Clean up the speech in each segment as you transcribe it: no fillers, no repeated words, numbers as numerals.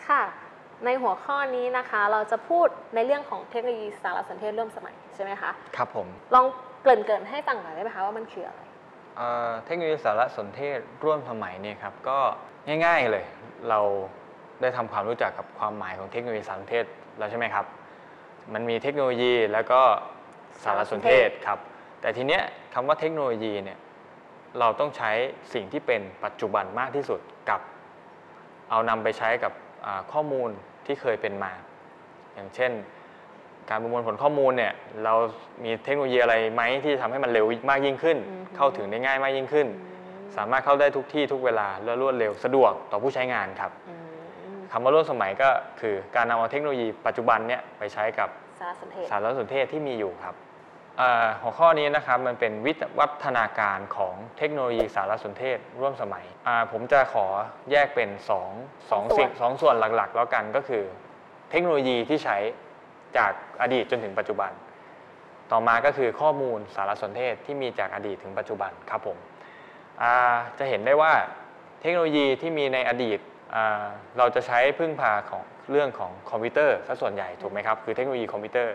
ค่ะในหัวข้อนี้นะคะเราจะพูดในเรื่องของเทคโนโลยีสารสนเทศร่วมสมัยใช่ไหมคะครับผมลองเกริ่นให้ฟังหน่อยได้ไหมคะว่ามันคืออะไรเทคโนโลยีสารสนเทศร่วมสมัยเนี่ยครับก็ง่ายๆเลยเราได้ทำความรู้จักกับความหมายของเทคโนโลยีสารสนเทศแล้วใช่ไหมครับมันมีเทคโนโลยีแล้วก็สารสนเทศครับแต่ทีเนี้ยคำว่าเทคโนโลยีเนี่ยเราต้องใช้สิ่งที่เป็นปัจจุบันมากที่สุดกับเอานำไปใช้กับข้อมูลที่เคยเป็นมาอย่างเช่นการประมวลผลข้อมูลเนี่ยเรามีเทคโนโลยีอะไรไหมที่ทำให้มันเร็วมากยิ่งขึ้นเข้าถึงได้ง่ายมากยิ่งขึ้นสามารถเข้าได้ทุกที่ทุกเวลาและรวดเร็วสะดวกต่อผู้ใช้งานครับคำว่าร่วมสมัยก็คือการนำเอาเทคโนโลยีปัจจุบันเนี่ยไปใช้กับสารสนเทศที่มีอยู่ครับหัวข้อนี้นะครับมันเป็นวัฒนาการของเทคโนโลยีสารสนเทศร่วมสมัยผมจะขอแยกเป็น2ส่วนหลักๆแล้วกันก็คือเทคโนโลยีที่ใช้จากอดีตจนถึงปัจจุบันต่อมาก็คือข้อมูลสารสนเทศที่มีจากอดีตถึงปัจจุบันครับผมจะเห็นได้ว่าเทคโนโลยีที่มีในอดีตเราจะใช้พึ่งพาของเรื่องของคอมพิวเตอร์ซะส่วนใหญ่ถูกไหมครับคือเทคโนโลยีคอมพิวเตอร์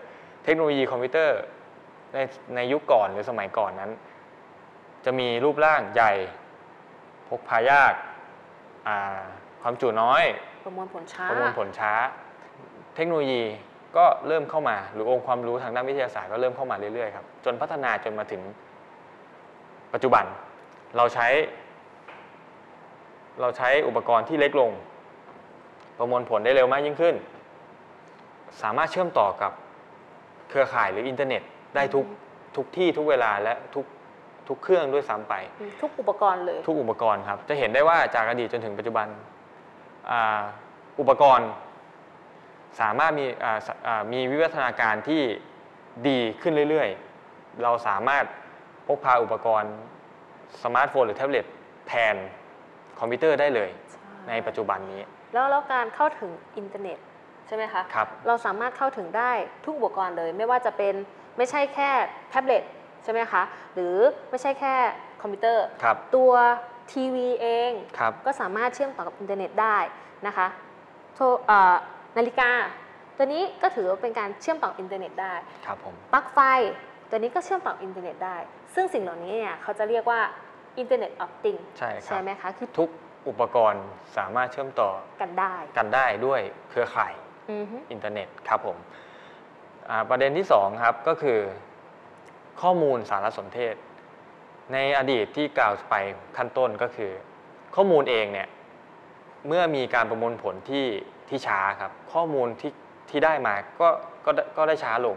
ในยุคก่อนหรือสมัยก่อนนั้นจะมีรูปร่างใหญ่พกพายากความจุน้อยประมวลผลช้าเทคโนโลยีก็เริ่มเข้ามาหรือองค์ความรู้ทางด้านวิทยาศาสตร์ก็เริ่มเข้ามาเรื่อยๆครับจนพัฒนาจนมาถึงปัจจุบันเราใช้อุปกรณ์ที่เล็กลงประมวลผลได้เร็วมากยิ่งขึ้นสามารถเชื่อมต่อกับเครือข่ายหรืออินเทอร์เน็ตได้ทุกที่ทุกเวลาและทุกเครื่องด้วยซ้ำไปทุกอุปกรณ์เลยทุกอุปกรณ์ครับจะเห็นได้ว่าจากอดีตจนถึงปัจจุบันอุปกรณ์สามารถมีวิวัฒนาการที่ดีขึ้นเรื่อยๆเราสามารถพกพาอุปกรณ์สมาร์ทโฟนหรือแท็บเล็ตแทนคอมพิวเตอร์ได้เลยในปัจจุบันนี้แล้วการเข้าถึงอินเทอร์เน็ตใช่ไหมคะครับเราสามารถเข้าถึงได้ทุกอุปกรณ์เลยไม่ว่าจะเป็นไม่ใช่แค่แท็บเล็ตใช่ไหมคะหรือไม่ใช่แค่คอมพิวเตอร์ตัวทีวีเองก็สามารถเชื่อมต่อกับอินเทอร์เน็ตได้นะคะนาฬิกาตัวนี้ก็ถือว่าเป็นการเชื่อมต่ออินเทอร์เน็ตได้ครับผมปลั๊กไฟตัวนี้ก็เชื่อมต่ออินเทอร์เน็ตได้ซึ่งสิ่งเหล่านี้เนี่ยเขาจะเรียกว่า Internet of Things ใช่ไหมคะคือทุกอุปกรณ์สามารถเชื่อมต่อกันได้ด้วยเครือข่ายอินเทอร์เน็ตครับผมประเด็นที่2ครับก็คือข้อมูลสารสนเทศในอดีตที่กล่าวไปขั้นต้นก็คือข้อมูลเองเนี่ยเมื่อมีการประมวลผลที่ช้าครับข้อมูลที่ได้มาก็ได้ช้าลง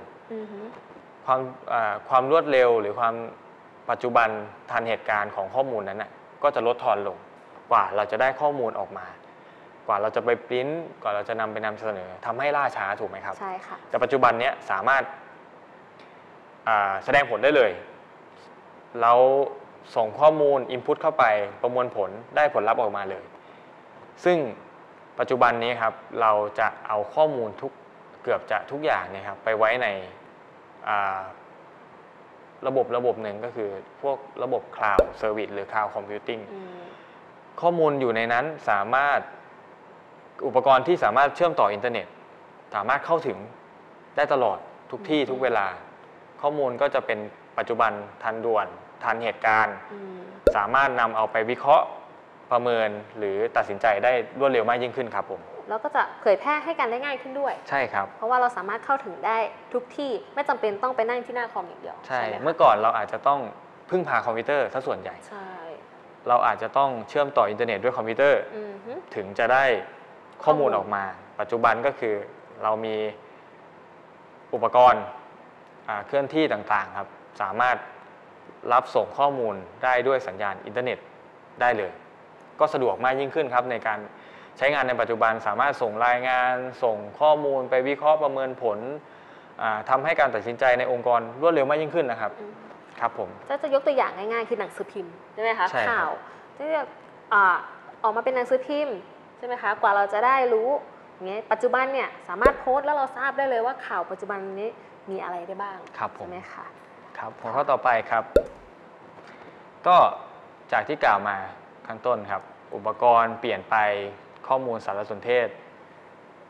ความรวดเร็วหรือความปัจจุบันทันเหตุการณ์ของข้อมูลนั้นน่ะก็จะลดทอนลงกว่าเราจะได้ข้อมูลออกมากว่าเราจะไปปริ้นกว่าเราจะนำไปนำเสนอทำให้ล่าช้าถูกไหมครับใช่ค่ะแต่ปัจจุบันนี้สามารถแสดงผลได้เลยเราส่งข้อมูล input เข้าไปประมวลผลได้ผลลัพธ์ออกมาเลยซึ่งปัจจุบันนี้ครับเราจะเอาข้อมูลเกือบจะทุกอย่างเนี่ยครับไปไว้ในระบบหนึ่งก็คือพวกระบบ Cloud Service หรือ Cloud Computing ข้อมูลอยู่ในนั้นสามารถอุปกรณ์ที่สามารถเชื่อมต่ออินเทอร์เน็ตสามารถเข้าถึงได้ตลอดทุกที่ทุกเวลาข้อมูลก็จะเป็นปัจจุบันทันด่วนทันเหตุการณ์สามารถนำเอาไปวิเคราะห์ประเมินหรือตัดสินใจได้รวดเร็วมากยิ่งขึ้นครับผมแล้วก็จะเผยแพร่ให้กันได้ง่ายขึ้นด้วยใช่ครับเพราะว่าเราสามารถเข้าถึงได้ทุกที่ไม่จำเป็นต้องไปนั่งที่หน้าคอมอย่างเดียวใช่เมื่อก่อนเราอาจจะต้องพึ่งพาคอมพิวเตอร์ซะส่วนใหญ่ใช่เราอาจจะต้องเชื่อมต่ออินเทอร์เน็ตด้วยคอมพิวเตอร์ถึงจะได้ข้อมูลออกมาปัจจุบันก็คือเรามีอุปกรณ์เคลื่อนที่ต่างๆครับสามารถรับส่งข้อมูลได้ด้วยสัญญาณอินเทอร์เน็ตได้เลยก็สะดวกมากยิ่งขึ้นครับในการใช้งานในปัจจุบันสามารถส่งรายงานส่งข้อมูลไปวิเคราะห์ประเมินผลทำให้การตัดสินใจในองค์กรรวดเร็วมากยิ่งขึ้นนะครับครับผมจะยกตัวอย่างง่ายๆคือหนังสือพิมพ์ใช่ไหมคะข่าวที่ออกมาเป็นหนังสือพิมพ์ใช่ไหมคะกว่าเราจะได้รู้อย่างเงี้ยปัจจุบันเนี่ยสามารถโพสต์แล้วเราทราบได้เลยว่าข่าวปัจจุบันนี้มีอะไรได้บ้างใช่ไหมคะครับหัวข้อต่อไปครับก็จากที่กล่าวมาข้างต้นครับอุปกรณ์เปลี่ยนไปข้อมูลสารสนเทศ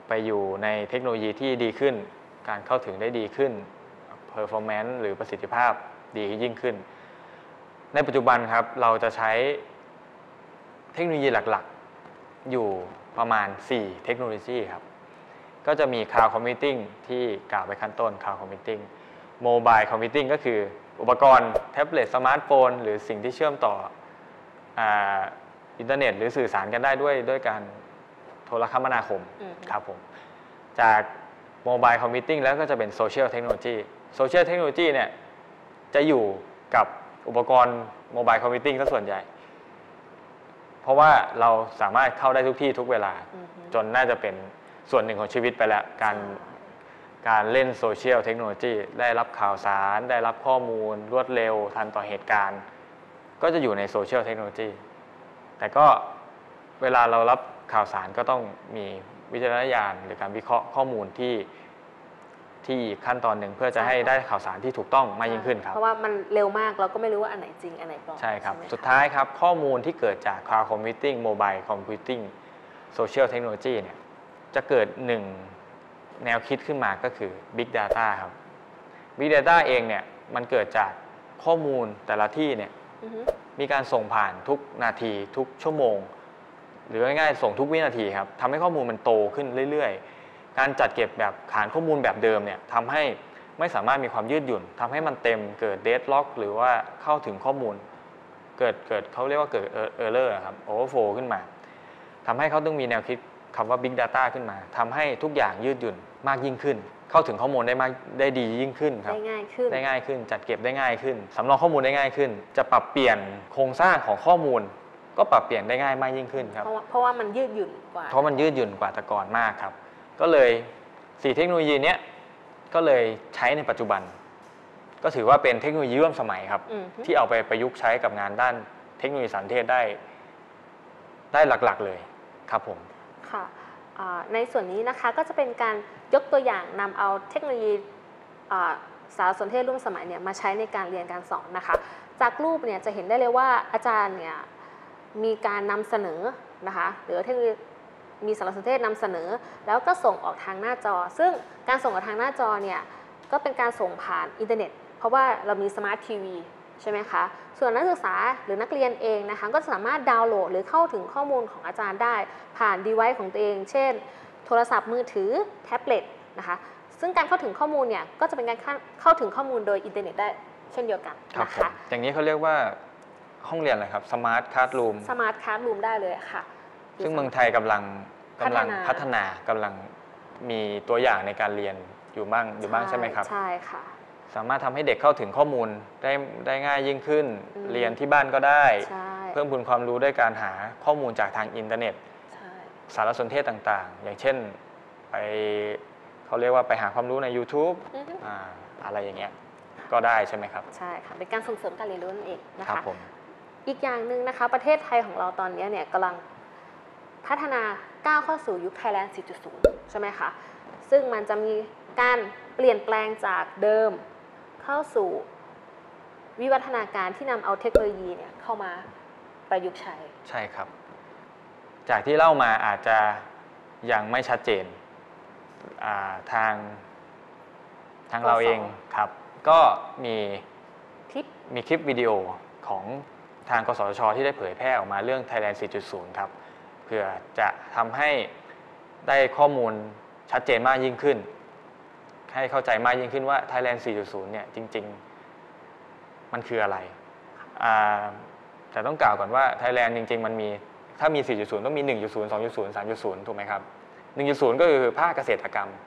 ไปอยู่ในเทคโนโลยีที่ดีขึ้นการเข้าถึงได้ดีขึ้น performance หรือประสิทธิภาพดียิ่งขึ้นในปัจจุบันครับเราจะใช้เทคโนโลยีหลักๆอยู่ประมาณ4เทคโนโลยีครับก็จะมี Cloud Computing ที่กล่าวไปขั้นต้น Cloud Computing Mobile Computing ก็คืออุปกรณ์แท็บเล็ตสมาร์ทโฟนหรือสิ่งที่เชื่อมต่ออินเทอร์เน็ตหรือสื่อสารกันได้ด้วยการโทรคมนาคมครับผมจาก Mobile Computing แล้วก็จะเป็น Social Technology Social Technology เนี่ยจะอยู่กับอุปกรณ์ Mobile Computing ซะส่วนใหญ่เพราะว่าเราสามารถเข้าได้ทุกที่ทุกเวลาจนน่าจะเป็นส่วนหนึ่งของชีวิตไปแล้วการเล่นโซเชียลเทคโนโลยีได้รับข่าวสารได้รับข้อมูลรวดเร็วทันต่อเหตุการณ์ก็จะอยู่ในโซเชียลเทคโนโลยีแต่ก็เวลาเรารับข่าวสารก็ต้องมีวิจารณญาณหรือการวิเคราะห์ข้อมูลที่ขั้นตอนหนึ่งเพื่อจะให้ได้ข่าวสารที่ถูกต้องมากยิ่งขึ้นครับเพราะว่ามันเร็วมากเราก็ไม่รู้ว่าอันไหนจริงอันไหนปลอมใช่ครับสุดท้ายครับข้อมูลที่เกิดจาก Cloud Computing Mobile Computing Social Technology เนี่ยจะเกิดหนึ่งแนวคิดขึ้นมาก็คือ Big Data ครับ Big Data เองเนี่ยมันเกิดจากข้อมูลแต่ละที่เนี่ยมีการส่งผ่านทุกนาทีทุกชั่วโมงหรือง่ายๆส่งทุกวินาทีครับทำให้ข้อมูลมันโตขึ้นเรื่อยๆการจัดเก็บแบบฐานข้อมูลแบบเดิมเนี่ยทำให้ไม่สามารถมีความยืดหยุ่นทำให้มันเต็มเกิด deadlock หรือว่าเข้าถึงข้อมูลเกิดเขาเรียกว่าเกิด error ครับ overflow ขึ้นมาทำให้เขาต้องมีแนวคิดคำว่า Big Data ขึ้นมาทำให้ทุกอย่างยืดหยุ่นมากยิ่งขึ้นเข้าถึงข้อมูลได้ดียิ่งขึ้นครับได้ง่ายขึ้นจัดเก็บได้ง่ายขึ้นสำรองข้อมูลได้ง่ายขึ้นจะปรับเปลี่ยนโครงสร้างของข้อมูลก็ปรับเปลี่ยนได้ง่ายมากยิ่งขึ้นครับเพราะว่ามันยืดหยุ่นกว่าแต่ก่อนมากครับก็เลย4เทคโนโลยีนี้ก็เลยใช้ในปัจจุบันก็ถือว่าเป็นเทคโนโลยีร่วมสมัยครับที่เอาไปประยุกต์ใช้กับงานด้านเทคโนโลยีสารสนเทศได้หลักๆเลยครับผมค่ะในส่วนนี้นะคะก็จะเป็นการยกตัวอย่างนำเอาเทคโนโลยีสารสนเทศร่วมสมัยเนี่ยมาใช้ในการเรียนการสอนนะคะจากรูปเนี่ยจะเห็นได้เลยว่าอาจารย์เนี่ยมีการนำเสนอนะคะหรือเทคโนโลยีมีสารสนเทศนำเสนอแล้วก็ส่งออกทางหน้าจอซึ่งการส่งออกทางหน้าจอเนี่ยก็เป็นการส่งผ่านอินเทอร์เน็ตเพราะว่าเรามีสมาร์ททีวีใช่ไหมคะส่วนนักศึกษาหรือนักเรียนเองนะคะก็สามารถดาวน์โหลดหรือเข้าถึงข้อมูลของอาจารย์ได้ผ่าน device ของตัวเองเช่นโทรศัพท์มือถือแท็บเล็ตนะคะซึ่งการเข้าถึงข้อมูลเนี่ยก็จะเป็นการเข้าถึงข้อมูลโดยอินเทอร์เน็ตได้เช่นเดียวกันนะคะอย่างนี้เขาเรียกว่าห้องเรียนอะไรครับสมาร์ทคลาสรูมได้เลยค่ะซึ่งเมืองไทยกำลังพัฒนากำลังมีตัวอย่างในการเรียนอยู่บ้างใช่ไหมครับใช่ค่ะสามารถทำให้เด็กเข้าถึงข้อมูลได้ง่ายยิ่งขึ้นเรียนที่บ้านก็ได้เพิ่มพูนความรู้ด้วยการหาข้อมูลจากทางอินเทอร์เน็ตสารสนเทศต่างๆอย่างเช่นเขาเรียกว่าไปหาความรู้ใน YouTube อะไรอย่างเงี้ยก็ได้ใช่ไหมครับใช่ค่ะเป็นการส่งเสริมการเรียนรู้นั่นเองนะคะอีกอย่างหนึ่งนะคะประเทศไทยของเราตอนนี้เนี่ยกำลังพัฒนาก้าวเข้าสู่ยุค Thailand 4.0 ใช่ไหมคะซึ่งมันจะมีการเปลี่ยนแปลงจากเดิมเข้าสู่วิวัฒนาการที่นำเอาเทคโนโลยีเนี่ยเข้ามาประยุกต์ใช่ครับจากที่เล่ามาอาจจะยังไม่ชัดเจนทางเราเองครับก็มีคลิปวิดีโอของทางกสทช.ที่ได้เผยแพร่ออกมาเรื่อง Thailand 4.0 ครับเพื่อจะทำให้ได้ข้อมูลชัดเจนมากยิ่งขึ้นให้เข้าใจมากยิ่งขึ้นว่า Thailand 4.0 เนี่ยจริงๆมันคืออะไรแต่ต้องกล่าวก่อนว่า Thailand จริงๆมันมีถ้ามี 4.0 ต้องมี 1.0 2.0 3.0 ถูกไหมครับ 1.0 ก็คือภาคเกษตรกรรม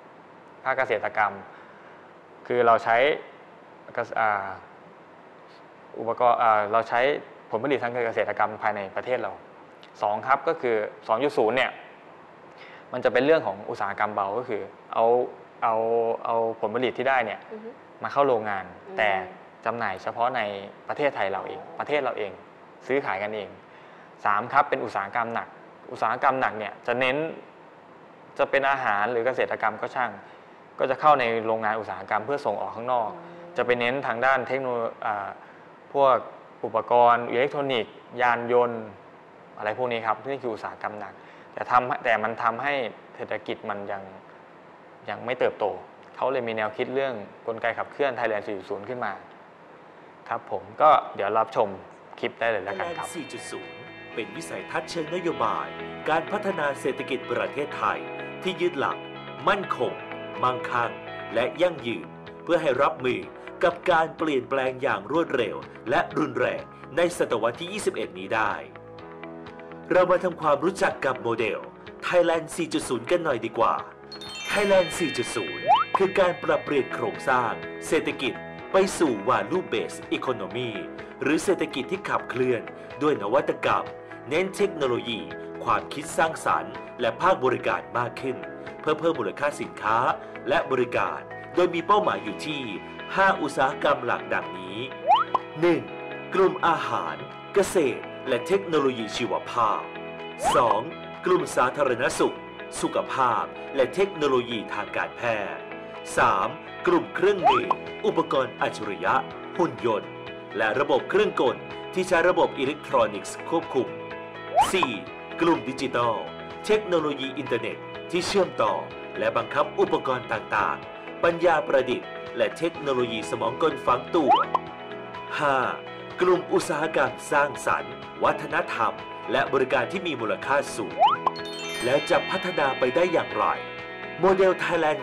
คือเราใช้อุปกรณ์เราใช้ผลผลิตทางเกษตรกรรมภายในประเทศเรา2ครับก็คือ 2.0 เนี่ยมันจะเป็นเรื่องของอุตสาหกรรมเบาก็คือเอาผลผลิตที่ได้เนี่ยมาเข้าโรงงานแต่จำหน่ายเฉพาะในประเทศไทยเราเองซื้อขายกันเอง3ครับเป็นอุตสาหกรรมหนักเนี่ยจะเป็นอาหารหรือเกษตรกรรมก็ช่างก็จะเข้าในโรงงานอุตสาหกรรมเพื่อส่งออกข้างนอกจะไปเน้นทางด้านเทคโนโลยีพวกอุปกรณ์อิเล็กทรอนิกส์ยานยนต์อะไรพวกนี้ครับนี่คืออุตสาหกรรมหนักแต่มันทำให้เศรษฐกิจมันยังไม่เติบโตเขาเลยมีแนวคิดเรื่องกลไกขับเคลื่อน Thailand 4.0 ขึ้นมาครับผมก็เดี๋ยวรับชมคลิปได้เลยแล้วกันครับ Thailand 4.0 เป็นวิสัยทัศน์เชิงนโยบายการพัฒนาเศรษฐกิจประเทศไทยที่ยึดหลักมั่นคงมั่งคั่งและยั่งยืนเพื่อให้รับมือกับการเปลี่ยนแปลงอย่างรวดเร็วและรุนแรงในศตวรรษที่ 21 นี้ได้เรามาทำความรู้จักกับโมเดล Thailand 4.0 กันหน่อยดีกว่า Thailand 4.0 คือการปรับเปลี่ยนโครงสร้างเศรษฐกิจไปสู่ Value Based Economy หรือเศรษฐกิจที่ขับเคลื่อนด้วยนวัตกรรมเน้นเทคโนโลยีความคิดสร้างสรรค์และภาคบริการมากขึ้นเพื่อเพิ่มมูลค่าสินค้าและบริการโดยมีเป้าหมายอยู่ที่ 5 อุตสาหกรรมหลักดังนี้ 1. กลุ่มอาหารเกษตรและเทคโนโลยีชีวภาพ 2. กลุ่มสาธารณสุขสุขภาพและเทคโนโลยีทางการแพทย์ 3. กลุ่มเครื่องมืออุปกรณ์อัจฉริยะหุ่นยนต์และระบบเครื่องกลที่ใช้ระบบอิเล็กทรอนิกส์ควบคุม 4. กลุ่มดิจิทัลเทคโนโลยีอินเทอร์เน็ตที่เชื่อมต่อและบังคับอุปกรณ์ต่างๆปัญญาประดิษฐ์และเทคโนโลยีสมองกลฝังตัว 5. กลุ่มอุตสาหกรรมสร้างสรรค์วัฒนธรรมและบริการที่มีมูลค่าสูงแล้วจะพัฒนาไปได้อย่างไรโมเดล Thailand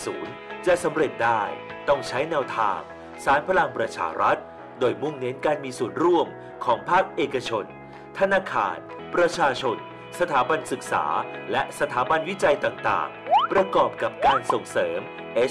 4.0 จะสำเร็จได้ต้องใช้แนวทางสารพลังประชารัฐโดยมุ่งเน้นการมีส่วนร่วมของภาคเอกชนธนาคารประชาชนสถาบันศึกษาและสถาบันวิจัยต่างๆประกอบกับการส่งเสริม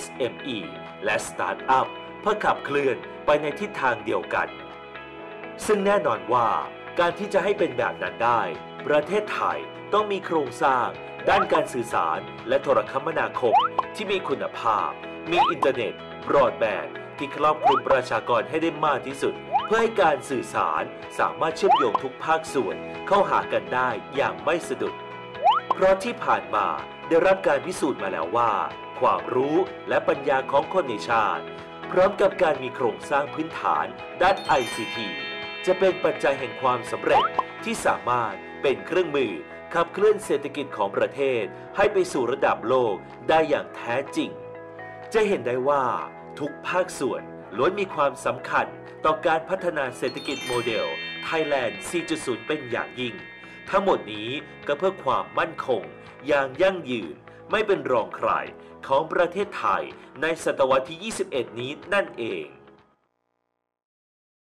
SME และสตาร์ทอัพเพื่อขับเคลื่อนไปในทิศทางเดียวกันซึ่งแน่นอนว่าการที่จะให้เป็นแบบนั้นได้ประเทศไทยต้องมีโครงสร้างด้านการสื่อสารและโทรคมนาคมที่มีคุณภาพมีอินเทอร์เน็ตบรอดแบนด์ที่ครอบคลุมประชากรให้ได้มากที่สุดเพื่อให้การสื่อสารสามารถเชื่อมโยงทุกภาคส่วนเข้าหากันได้อย่างไม่สะดุดเพราะที่ผ่านมาได้รับการพิสูจน์มาแล้วว่าความรู้และปัญญาของคนในชาติพร้อมกับการมีโครงสร้างพื้นฐานด้าน ICT จะเป็นปัจจัยแห่งความสำเร็จที่สามารถเป็นเครื่องมือขับเคลื่อนเศรษฐกิจของประเทศให้ไปสู่ระดับโลกได้อย่างแท้จริงจะเห็นได้ว่าทุกภาคส่วนล้วนมีความสำคัญต่อการพัฒนาเศรษฐกิจโมเดล Thailand 4.0 เป็นอย่างยิ่งทั้งหมดนี้ก็เพื่อความมั่นคงอย่างยั่งยืนไม่เป็นรองใครของประเทศไทยในศตวรรษที่ 21 นี้นั่นเอง